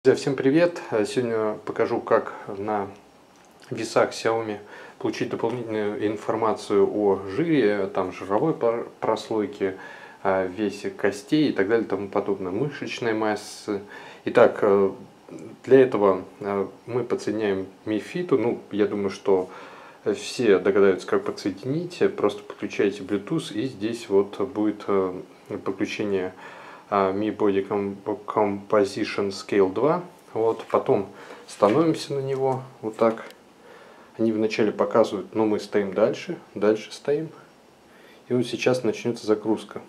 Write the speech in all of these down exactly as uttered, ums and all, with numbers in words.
Друзья, всем привет! Сегодня покажу, как на весах Xiaomi получить дополнительную информацию о жире, там жировой прослойке, весе костей и так далее, тому подобное, мышечной массы. Итак, для этого мы подсоединяем Mi Fit. Ну, я думаю, что все догадаются, как подсоединить. Просто подключаете Bluetooth, и здесь вот будет подключение Mi Body Composition Scale два. Вот, потом становимся на него вот так. Они вначале показывают, но мы стоим дальше, дальше стоим. И вот сейчас начнется загрузка.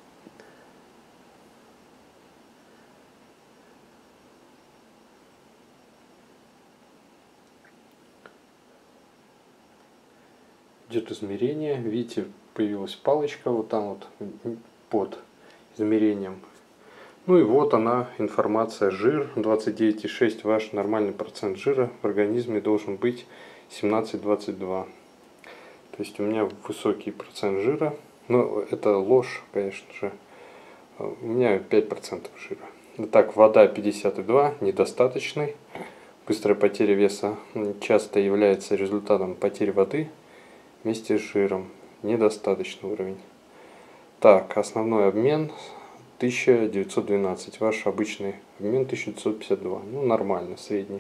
Идет измерение. Видите, появилась палочка вот там вот под измерением. Ну и вот она, информация: жир двадцать девять и шесть, ваш нормальный процент жира в организме должен быть семнадцать двадцать два. То есть у меня высокий процент жира, но это ложь, конечно же. У меня пять процентов жира. Итак, вода пятьдесят два, недостаточный. Быстрая потеря веса часто является результатом потери воды вместе с жиром. Недостаточный уровень. Так, основной обмен тысяча девятьсот двенадцать, ваш обычный обмен тысяча девятьсот пятьдесят два, ну нормально, средний.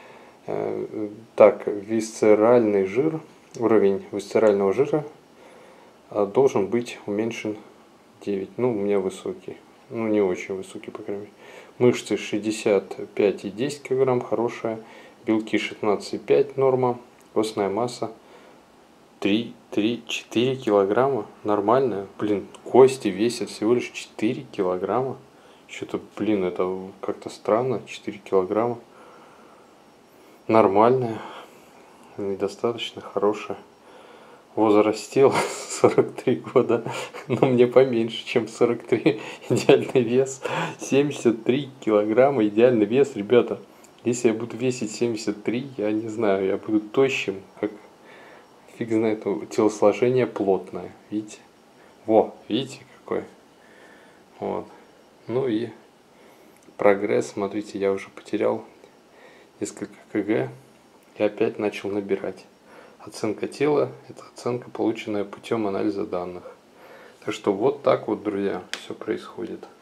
Так, висцеральный жир, уровень висцерального жира должен быть уменьшен девять, ну у меня высокий, ну не очень высокий, по крайней мере. Мышцы шестьдесят пять и десять килограмм, хорошая, белки шестнадцать и пять норма, костная масса три-четыре килограмма, нормальная. Блин, кости весят всего лишь четыре килограмма. Что-то, блин, это как-то странно. четыре килограмма. Нормальная. Недостаточно хорошая. Возраст тела сорок три года. Но мне поменьше, чем сорок три. Идеальный вес семьдесят три килограмма. Идеальный вес, ребята. Если я буду весить семьдесят три, я не знаю, я буду тощим, как... Фиг знает, телосложение плотное, видите? Во, видите какой? Вот. Ну и прогресс, смотрите, я уже потерял несколько кг и опять начал набирать. Оценка тела – это оценка, полученная путем анализа данных. Так что вот так вот, друзья, все происходит.